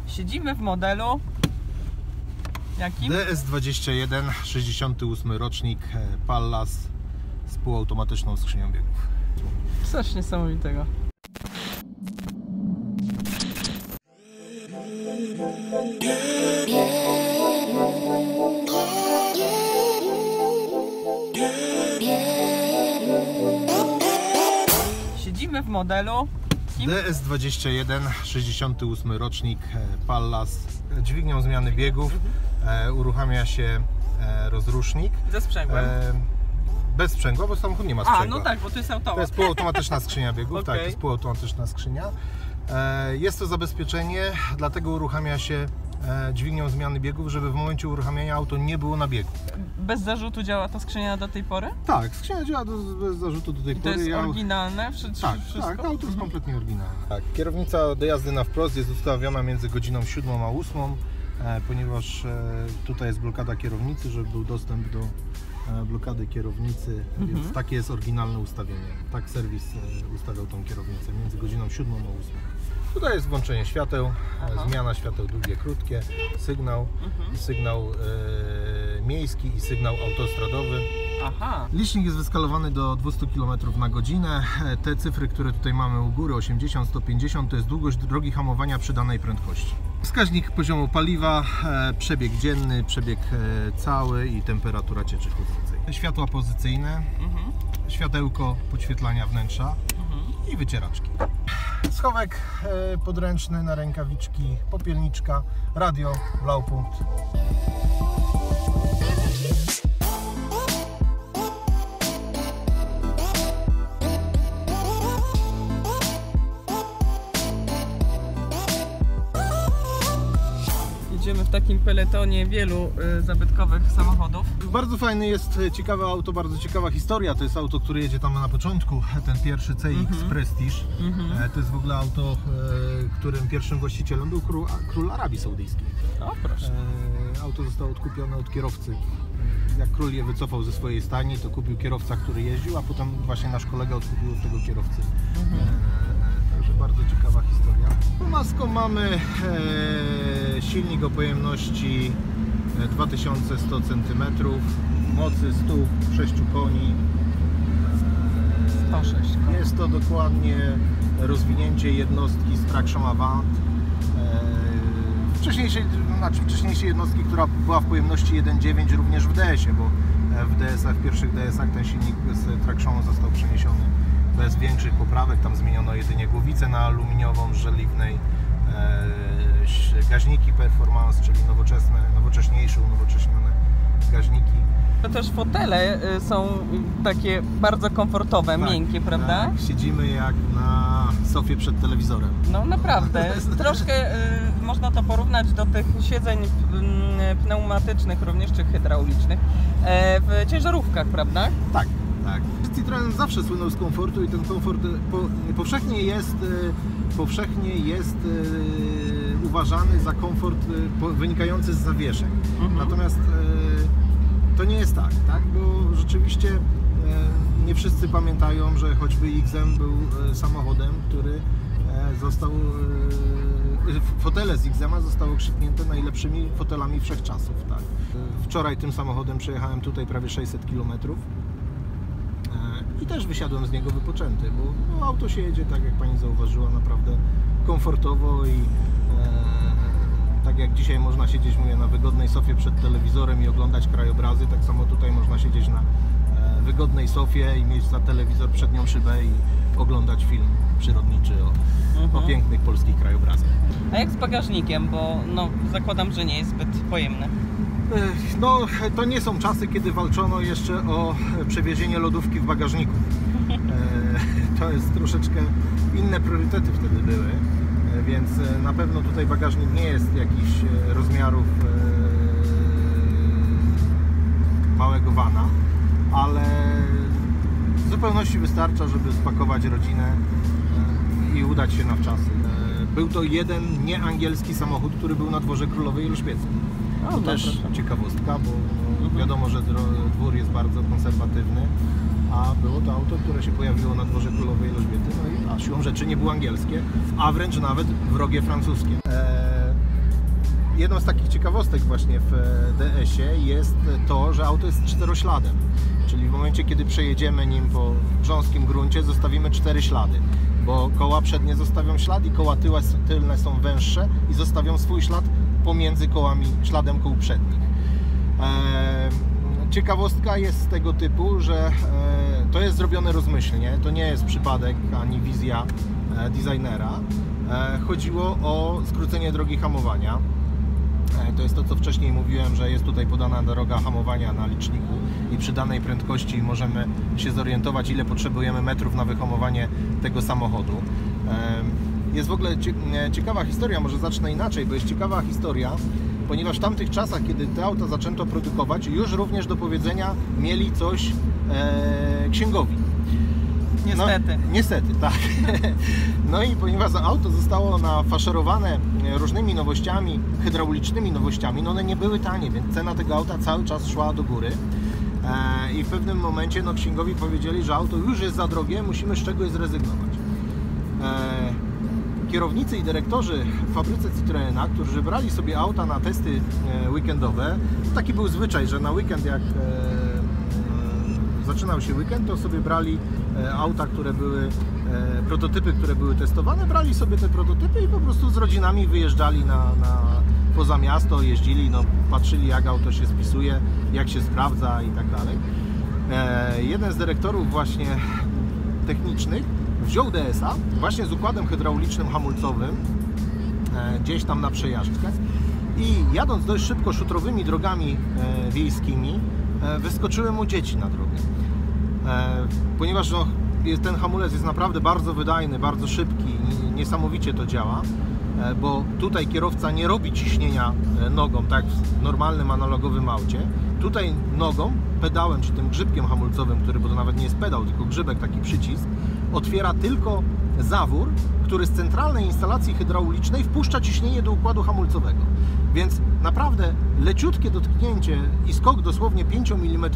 Siedzimy w modelu jakim? DS21, 68 rocznik, Pallas z półautomatyczną skrzynią biegów. Coś niesamowitego. Siedzimy w modelu DS21, 68 rocznik, Pallas. Dźwignią zmiany biegów uruchamia się rozrusznik. ze sprzęgłem. Bez sprzęgła, bo samochód nie ma sprzęgła. No tak, bo to jest automat. To jest półautomatyczna skrzynia biegów, Okay. tak, to jest półautomatyczna skrzynia. Jest to zabezpieczenie, dlatego uruchamia się dźwignią zmiany biegów, żeby w momencie uruchamiania auto nie było na biegu. Bez zarzutu działa ta skrzynia do tej pory? Tak, skrzynia działa bez zarzutu do tej pory. To jest oryginalne? Tak, tak, auto jest kompletnie oryginalne. Tak, kierownica do jazdy na wprost jest ustawiona między godziną 7 a 8, ponieważ tutaj jest blokada kierownicy, żeby był dostęp do blokady kierownicy, więc takie jest oryginalne ustawienie. Tak serwis ustawiał tą kierownicę między godziną 7 a 8. Tutaj jest włączenie świateł, zmiana świateł długie, krótkie, sygnał, sygnał miejski i sygnał autostradowy. Licznik jest wyskalowany do 200 km na godzinę. Te cyfry, które tutaj mamy u góry, 80, 150, to jest długość drogi hamowania przy danej prędkości. Wskaźnik poziomu paliwa, przebieg dzienny, przebieg cały i temperatura cieczy chłodzącej. Światła pozycyjne, światełko podświetlania wnętrza i wycieraczki. Schowek podręczny na rękawiczki, popielniczka, radio, blaupunkt. Jedziemy w takim peletonie wielu zabytkowych samochodów. Bardzo fajny jest, ciekawe auto, bardzo ciekawa historia. To jest auto, które jedzie tam na początku, ten pierwszy CX Prestige. To jest w ogóle auto, którym pierwszym właścicielem był król Arabii Saudyjskiej. O, proszę. Auto zostało odkupione od kierowcy. Jak król je wycofał ze swojej stajni, to kupił kierowca, który jeździł, a potem właśnie nasz kolega odkupił od tego kierowcy. Także bardzo ciekawa historia. Maską mamy silnik o pojemności 2100 cm, mocy 106 koni. 106 koni. Jest to dokładnie rozwinięcie jednostki z Traction Avant. Wcześniejszej jednostki, która była w pojemności 1.9 również w DS-ie, bo w pierwszych DS-ach ten silnik z Tractionu został przeniesiony bez większych poprawek. Tam zmieniono jedynie głowicę na aluminiową z żeliwnej, gaźniki performance, czyli unowocześnione gaźniki. To też fotele są takie bardzo komfortowe, miękkie, prawda? Tak, siedzimy jak na sofie przed telewizorem. No naprawdę, troszkę można to porównać do tych siedzeń pneumatycznych również, czy hydraulicznych w ciężarówkach, prawda? Tak, tak. Citroen zawsze słynął z komfortu i ten komfort powszechnie jest uważany za komfort wynikający z zawieszeń. Natomiast to nie jest tak, bo rzeczywiście nie wszyscy pamiętają, że choćby XM był samochodem, który został, fotele z XM-a zostały okrzyknięte najlepszymi fotelami wszechczasów. Tak. Wczoraj tym samochodem przejechałem tutaj prawie 600 km i też wysiadłem z niego wypoczęty, bo auto się jedzie, tak jak Pani zauważyła, naprawdę komfortowo i tak jak dzisiaj można siedzieć, mówię, na wygodnej sofie przed telewizorem i oglądać krajobrazy, tak samo tutaj można siedzieć na wygodnej sofie i mieć za telewizor przednią szybę i oglądać film przyrodniczy o pięknych polskich krajobrazach. A jak z bagażnikiem, bo zakładam, że nie jest zbyt pojemny. No, to nie są czasy, kiedy walczono jeszcze o przewiezienie lodówki w bagażniku. To jest troszeczkę inne priorytety wtedy były. Więc na pewno tutaj bagażnik nie jest jakichś rozmiarów małego vana, ale w zupełności wystarcza, żeby spakować rodzinę i udać się na wczasy. Był to jeden nieangielski samochód, który był na dworze Królowej Elżbiety. To też ciekawostka, bo wiadomo, że dwór jest bardzo konserwatywny, a było to auto, które się pojawiło na dworze Królowej Elżbiety, a siłą rzeczy nie było angielskie, a wręcz nawet wrogie francuskie. jedną z takich ciekawostek właśnie w DS-ie jest to, że auto jest czterośladem. Czyli w momencie, kiedy przejedziemy nim po grząskim gruncie, zostawimy 4 ślady. Bo koła przednie zostawią ślad i koła tylne są węższe i zostawią swój ślad pomiędzy kołami, śladem kół przednich. Ciekawostka jest tego typu, że to jest zrobione rozmyślnie, to nie jest przypadek ani wizja designera. Chodziło o skrócenie drogi hamowania. To jest to, co wcześniej mówiłem, że jest tutaj podana droga hamowania na liczniku i przy danej prędkości możemy się zorientować, ile potrzebujemy metrów na wyhamowanie tego samochodu. Jest w ogóle ciekawa historia, może zacznę inaczej, bo jest ciekawa historia, ponieważ w tamtych czasach, kiedy te auta zaczęto produkować, już również do powiedzenia mieli coś księgowi. Niestety. No, niestety, tak. No i ponieważ auto zostało nafaszerowane różnymi nowościami, hydraulicznymi nowościami, no one nie były tanie, więc cena tego auta cały czas szła do góry. I w pewnym momencie no, księgowi powiedzieli, że auto już jest za drogie, musimy z czegoś zrezygnować. Kierownicy i dyrektorzy w fabryce Citroena, którzy brali sobie auta na testy weekendowe, taki był zwyczaj, że na weekend jak zaczynał się weekend, to sobie brali auta, które były, prototypy, które były testowane, brali sobie te prototypy i po prostu z rodzinami wyjeżdżali poza miasto, jeździli, no, patrzyli jak auto się spisuje, jak się sprawdza i tak dalej. Jeden z dyrektorów właśnie technicznych wziął DS-a właśnie z układem hydraulicznym hamulcowym gdzieś tam na przejażdżkę i jadąc dość szybko szutrowymi drogami wiejskimi wyskoczyły mu dzieci na drogę. Ponieważ no, ten hamulec jest naprawdę bardzo wydajny, bardzo szybki, niesamowicie to działa, bo tutaj kierowca nie robi ciśnienia nogą, tak w normalnym analogowym aucie. Tutaj nogą, pedałem czy tym grzybkiem hamulcowym, który, bo to nawet nie jest pedał, tylko grzybek, taki przycisk, otwiera tylko zawór, który z centralnej instalacji hydraulicznej wpuszcza ciśnienie do układu hamulcowego. Więc naprawdę leciutkie dotknięcie i skok dosłownie 5 mm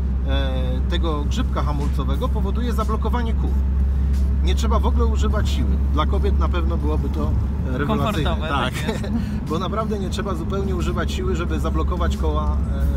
tego grzybka hamulcowego powoduje zablokowanie kół. Nie trzeba w ogóle używać siły. Dla kobiet na pewno byłoby to rewelacyjne. Tak, bo naprawdę nie trzeba zupełnie używać siły, żeby zablokować koła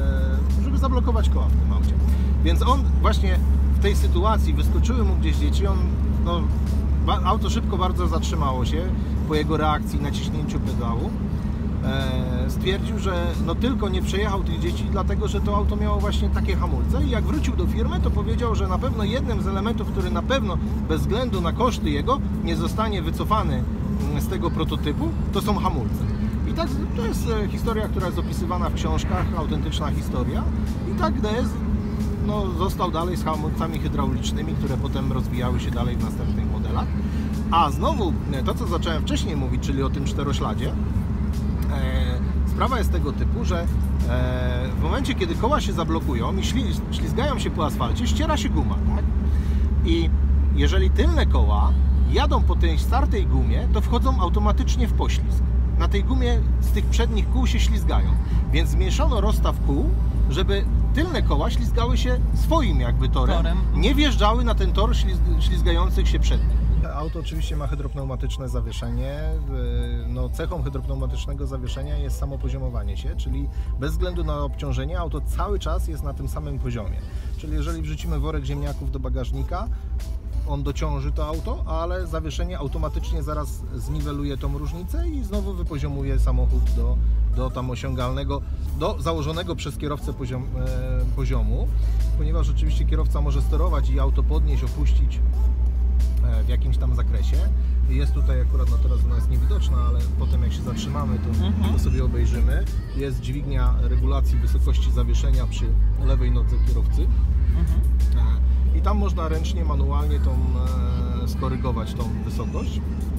w tym aucie. Więc on właśnie w tej sytuacji wyskoczyły mu gdzieś dzieci, no, auto szybko bardzo zatrzymało się po jego reakcji na ciśnięciu pedału. Stwierdził, że no tylko nie przejechał tych dzieci, dlatego że to auto miało właśnie takie hamulce i jak wrócił do firmy, to powiedział, że na pewno jednym z elementów, który na pewno bez względu na koszty jego nie zostanie wycofany z tego prototypu, to są hamulce. I tak to jest historia, która jest opisywana w książkach, autentyczna historia i tak DS no, został dalej z hamulcami hydraulicznymi, które potem rozwijały się dalej w następnych modelach. A znowu to, co zacząłem wcześniej mówić, czyli o tym czterośladzie, sprawa jest tego typu, że w momencie, kiedy koła się zablokują i ślizgają się po asfalcie, ściera się guma, tak? I jeżeli tylne koła jadą po tej startej gumie, to wchodzą automatycznie w poślizg. Na tej gumie z tych przednich kół się ślizgają, więc zmniejszono rozstaw kół, żeby tylne koła ślizgały się swoim jakby torem, nie wjeżdżały na ten tor ślizgających się przednich. Auto oczywiście ma hydropneumatyczne zawieszenie. No, cechą hydropneumatycznego zawieszenia jest samo poziomowanie się, czyli bez względu na obciążenie auto cały czas jest na tym samym poziomie. Czyli jeżeli wrzucimy worek ziemniaków do bagażnika, on dociąży to auto, ale zawieszenie automatycznie zaraz zniweluje tą różnicę i znowu wypoziomuje samochód do tam osiągalnego, do założonego przez kierowcę poziomu, ponieważ oczywiście kierowca może sterować i auto podnieść, opuścić w jakimś tam zakresie. Jest tutaj akurat, no teraz ona jest niewidoczna, ale potem jak się zatrzymamy, to sobie obejrzymy. Jest dźwignia regulacji wysokości zawieszenia przy lewej nodze kierowcy. I tam można ręcznie, manualnie skorygować tą wysokość.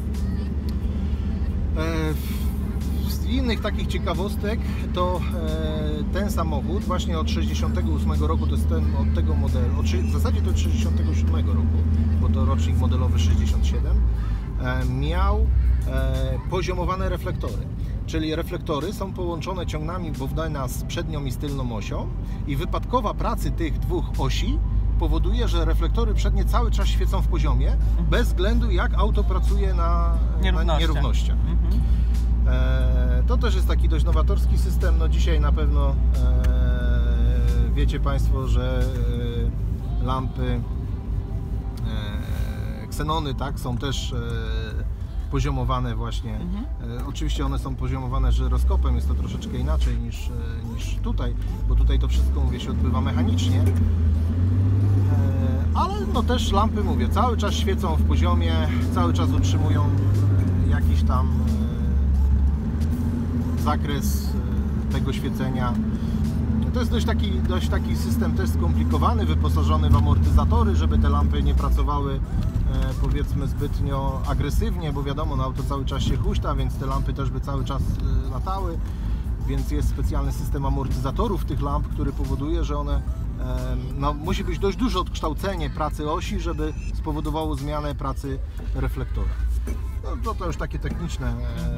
Z innych takich ciekawostek to ten samochód właśnie od 1968 roku, to jest od tego modelu, w zasadzie to od 1967 roku, bo to rocznik modelowy 67, miał poziomowane reflektory. Czyli reflektory są połączone ciągnami Bowdena z przednią i z tylną osią i wypadkowa pracy tych dwóch osi powoduje, że reflektory przednie cały czas świecą w poziomie, bez względu jak auto pracuje na nierównościach. To To też jest taki dość nowatorski system. No dzisiaj na pewno wiecie Państwo, że lampy ksenony, tak, są też poziomowane właśnie. Oczywiście one są poziomowane żyroskopem, jest to troszeczkę inaczej niż tutaj, bo tutaj to wszystko, mówię, się odbywa mechanicznie. Ale no też lampy, mówię, cały czas świecą w poziomie, cały czas utrzymują jakiś tam zakres tego świecenia. To jest dość taki system też skomplikowany, wyposażony w amortyzatory, żeby te lampy nie pracowały powiedzmy zbytnio agresywnie, bo wiadomo, no auto cały czas się huśta, więc te lampy też by cały czas latały, więc jest specjalny system amortyzatorów tych lamp, który powoduje, że one no, musi być dość duże odkształcenie pracy osi, żeby spowodowało zmianę pracy reflektora. No, to już takie techniczne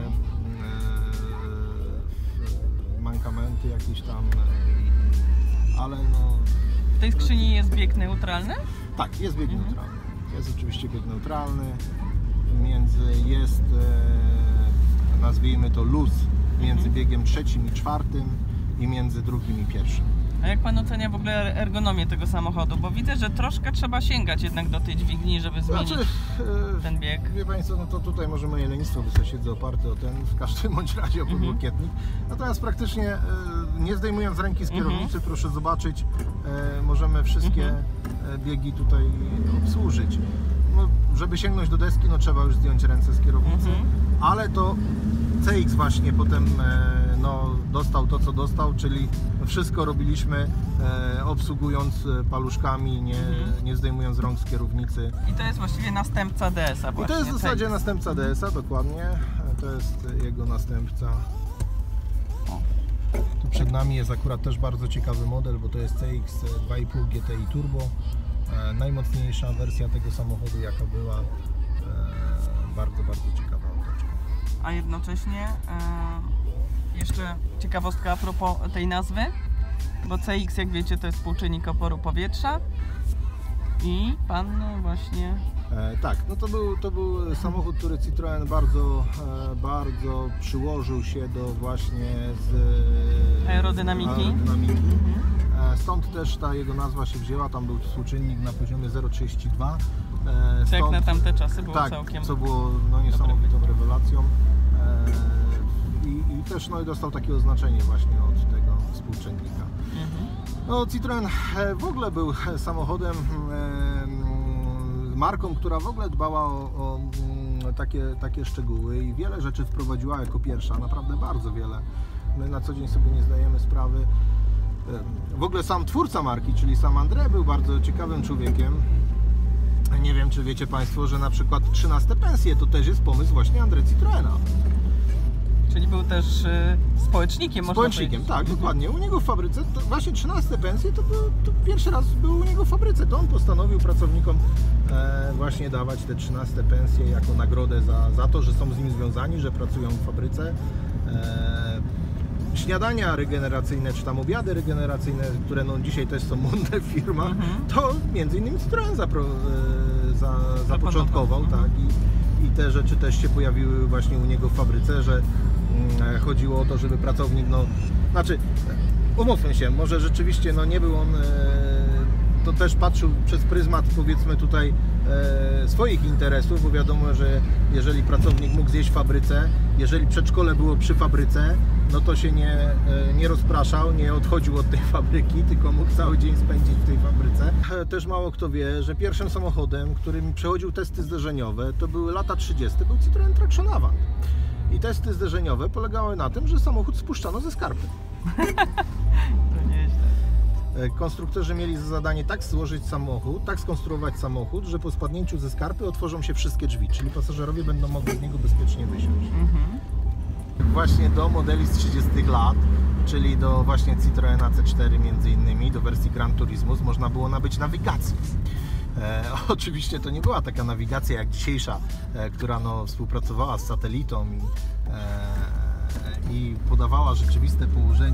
mankamenty jakieś tam, ale no... W tej skrzyni jest bieg neutralny? Tak, jest bieg neutralny. Jest oczywiście bieg neutralny. Jest, nazwijmy to, luz między biegiem trzecim i czwartym i między drugim i pierwszym. A jak Pan ocenia w ogóle ergonomię tego samochodu? Bo widzę, że troszkę trzeba sięgać jednak do tej dźwigni, żeby zmienić ten bieg. Wie Państwo, no to tutaj może moje lenistwo, bo siedzę oparty o ten, w każdym bądź razie o podłokietnik. Natomiast praktycznie nie zdejmując ręki z kierownicy, proszę zobaczyć, możemy wszystkie biegi tutaj obsłużyć. No, żeby sięgnąć do deski, no trzeba już zdjąć ręce z kierownicy, ale to CX właśnie potem no, dostał to, co dostał, czyli wszystko robiliśmy obsługując paluszkami, nie zdejmując rąk z kierownicy. I to jest właściwie następca DS-a właśnie. I to jest w zasadzie następca DS-a, dokładnie. To jest jego następca. Tu przed nami jest akurat też bardzo ciekawy model, bo to jest CX 2,5 GTI Turbo. Najmocniejsza wersja tego samochodu, jaka była. Bardzo, bardzo ciekawa otoczka. A jednocześnie jeszcze ciekawostka a propos tej nazwy, bo CX, jak wiecie, to jest współczynnik oporu powietrza i Pan właśnie... Tak, no to był samochód, który Citroen bardzo przyłożył się do właśnie aerodynamiki. Stąd też ta jego nazwa się wzięła, tam był współczynnik na poziomie 0,32. Jak na tamte czasy było tak, całkiem... co było no, niesamowitą rewelacją. I też no, dostał takie oznaczenie właśnie od tego współczynnika. No, Citroen w ogóle był samochodem, marką, która w ogóle dbała o takie szczegóły i wiele rzeczy wprowadziła jako pierwsza, naprawdę bardzo wiele. My na co dzień sobie nie zdajemy sprawy. W ogóle sam twórca marki, czyli sam André, był bardzo ciekawym człowiekiem. Nie wiem, czy wiecie Państwo, że na przykład 13 pensje to też jest pomysł właśnie André Citroena. Czyli był też społecznikiem, można powiedzieć. Tak, dokładnie. U niego w fabryce, to właśnie 13 pensje to pierwszy raz był u niego w fabryce. To on postanowił pracownikom właśnie dawać te 13 pensje jako nagrodę za to, że są z nim związani, że pracują w fabryce. Śniadania regeneracyjne, czy tam obiady regeneracyjne, które no dzisiaj też są modne w firmach, to między innymi Citroen zapoczątkował, tak, i te rzeczy też się pojawiły właśnie u niego w fabryce, że chodziło o to, żeby pracownik, no, znaczy, umówmy się, może rzeczywiście no nie był on, to też patrzył przez pryzmat, powiedzmy tutaj, swoich interesów, bo wiadomo, że jeżeli pracownik mógł zjeść w fabryce, jeżeli przedszkole było przy fabryce, no to się nie rozpraszał, nie odchodził od tej fabryki, tylko mógł cały dzień spędzić w tej fabryce. Też mało kto wie, że pierwszym samochodem, którym przechodził testy zderzeniowe, to były lata 30, był Citroen Traction Avant. I testy zderzeniowe polegały na tym, że samochód spuszczano ze skarpy. To nieźle. Konstruktorzy mieli za zadanie tak złożyć samochód, tak skonstruować samochód, że po spadnięciu ze skarpy otworzą się wszystkie drzwi, czyli pasażerowie będą mogli z niego bezpiecznie wysiąść. Właśnie do modeli z 30 lat, czyli do właśnie Citroena C4 między innymi, do wersji Gran Turismo, można było nabyć nawigację. Oczywiście to nie była taka nawigacja jak dzisiejsza, która no, współpracowała z satelitą i podawała rzeczywiste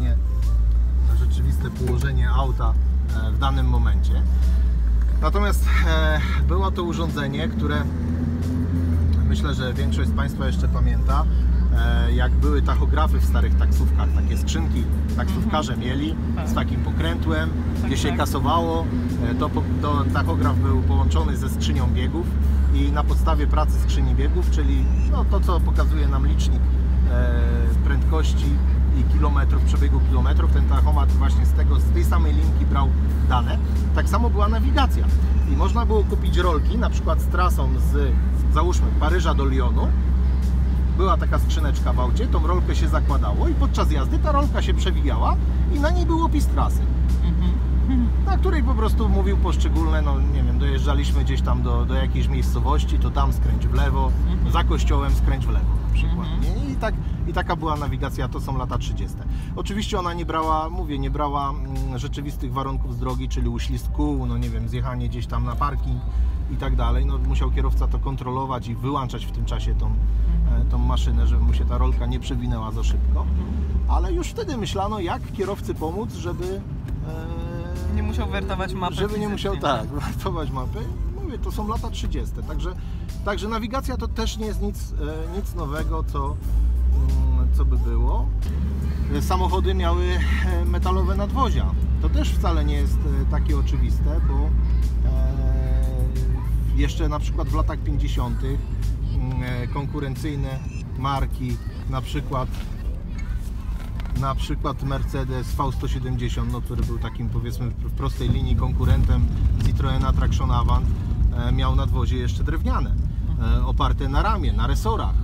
położenie auta w danym momencie. Natomiast było to urządzenie, które myślę, że większość z Państwa jeszcze pamięta. jak były tachografy w starych taksówkach, takie skrzynki taksówkarze mieli z takim pokrętłem, gdzie się kasowało, to tachograf był połączony ze skrzynią biegów i na podstawie pracy skrzyni biegów, czyli no, to co pokazuje nam licznik prędkości i kilometrów, przebiegu kilometrów, ten tachomat właśnie z tej samej linki brał dane. Tak samo była nawigacja i można było kupić rolki, na przykład z trasą z, załóżmy, Paryża do Lyonu. Była taka skrzyneczka w aucie, tą rolkę się zakładało i podczas jazdy ta rolka się przewijała i na niej był opis trasy, na której po prostu mówił poszczególne, no nie wiem, dojeżdżaliśmy gdzieś tam do jakiejś miejscowości, to tam skręć w lewo, za kościołem skręć w lewo na przykład. I taka była nawigacja, to są lata 30. Oczywiście ona nie brała, mówię, nie brała rzeczywistych warunków z drogi, czyli uślizg kół, no nie wiem, zjechanie gdzieś tam na parking i tak dalej. No, musiał kierowca to kontrolować i wyłączać w tym czasie tą maszynę, żeby mu się ta rolka nie przewinęła za szybko. Ale już wtedy myślano, jak kierowcy pomóc, żeby nie musiał wertować mapy. Żeby nie musiał wertować mapy. Mówię, to są lata 30. Także nawigacja to też nie jest nic nowego, co by było. Samochody miały metalowe nadwozia. To też wcale nie jest takie oczywiste, bo jeszcze na przykład w latach 50. konkurencyjne marki, na przykład Mercedes V170, no, który był takim, powiedzmy, w prostej linii konkurentem Citroena Traction Avant, miał nadwozie jeszcze drewniane, oparte na ramie, na resorach,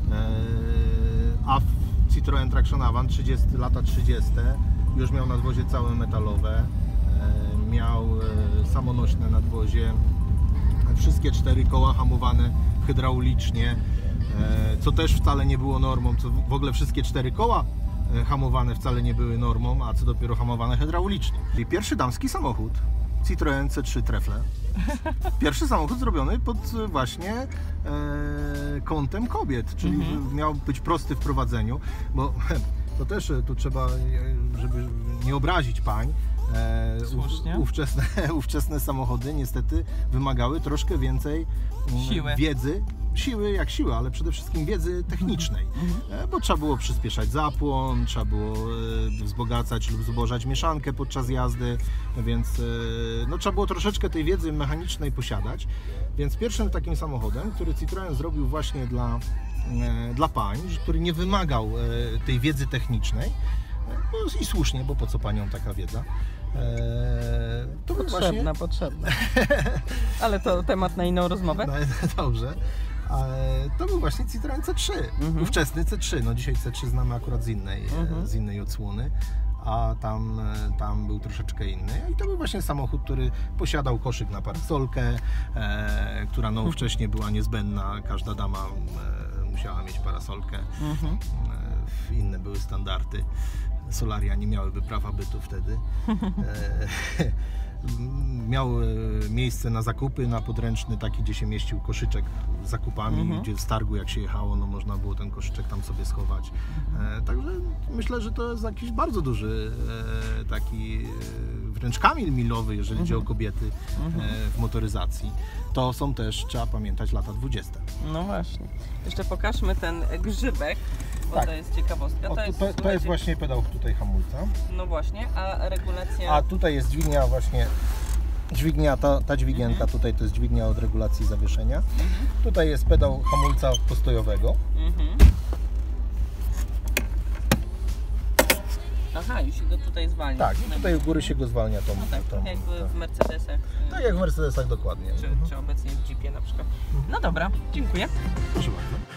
a Citroen Traction Avant lata 30 już miał nadwozie całe metalowe, miał samonośne nadwozie, wszystkie 4 koła hamowane hydraulicznie, co też wcale nie było normą, co w ogóle wszystkie 4 koła hamowane wcale nie były normą, a co dopiero hamowane hydraulicznie. Czyli pierwszy damski samochód, Citroen C3 Trefle. Pierwszy samochód zrobiony pod właśnie kątem kobiet, czyli miał być prosty w prowadzeniu, bo to też tu trzeba, żeby nie obrazić pań, ówczesne samochody niestety wymagały troszkę więcej siły jak siła, ale przede wszystkim wiedzy technicznej, bo trzeba było przyspieszać zapłon, trzeba było wzbogacać lub zubożać mieszankę podczas jazdy, więc no, trzeba było troszeczkę tej wiedzy mechanicznej posiadać, więc pierwszym takim samochodem, który Citroen zrobił właśnie dla pań, który nie wymagał tej wiedzy technicznej, i słusznie, bo po co paniom taka wiedza? To potrzebna. Ale to temat na inną rozmowę. No, dobrze. To był właśnie Citroen C3, ówczesny C3. No dzisiaj C3 znamy akurat z innej odsłony, a tam był troszeczkę inny. I to był właśnie samochód, który posiadał koszyk na parasolkę, która no wcześniej była niezbędna. Każda dama musiała mieć parasolkę. Inne były standardy. Solaria nie miałyby prawa bytu wtedy. Miał miejsce na zakupy, na podręczny taki, gdzie się mieścił koszyczek z zakupami, gdzie z targu jak się jechało, no można było ten koszyczek tam sobie schować. Także myślę, że to jest jakiś bardzo duży taki wręcz kamień milowy, jeżeli chodzi o kobiety w motoryzacji. To są też, trzeba pamiętać, lata 20. No właśnie. Jeszcze pokażmy ten grzybek, bo to jest ciekawostka. To jest właśnie pedał tutaj hamulca. No właśnie, a regulacja... A tutaj jest dźwignia właśnie, ta dźwigienka tutaj to jest dźwignia od regulacji zawieszenia. Tutaj jest pedał hamulca postojowego. Aha, już się go tutaj zwalnia. Tak, i tutaj u góry się go zwalnia tą. No tak, jakby w Mercedesach. Tak jak w Mercedesach dokładnie. Czy obecnie w Jeepie na przykład. No dobra, dziękuję. Proszę bardzo.